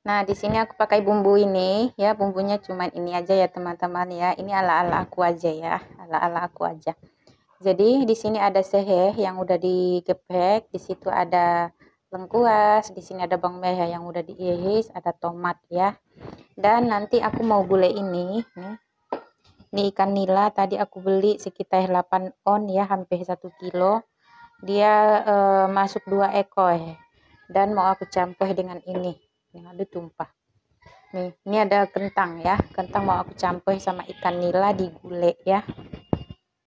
Nah, di sini aku pakai bumbu ini ya, bumbunya cuman ini aja ya teman-teman ya. Ini ala-ala aku aja ya, ala-ala aku aja. Jadi di sini ada sehe yang udah digeprek, di situ ada lengkuas, di sini ada bawang merah yang udah diiris, ada tomat ya. Dan nanti aku mau gulai ini nih. Ini ikan nila tadi aku beli sekitar 8 on ya, hampir 1 kilo. Dia masuk 2 ekor dan mau aku campur dengan ini. Aduh tumpah. Nih, ini ada kentang ya. Kentang mau aku campur sama ikan nila digulai ya.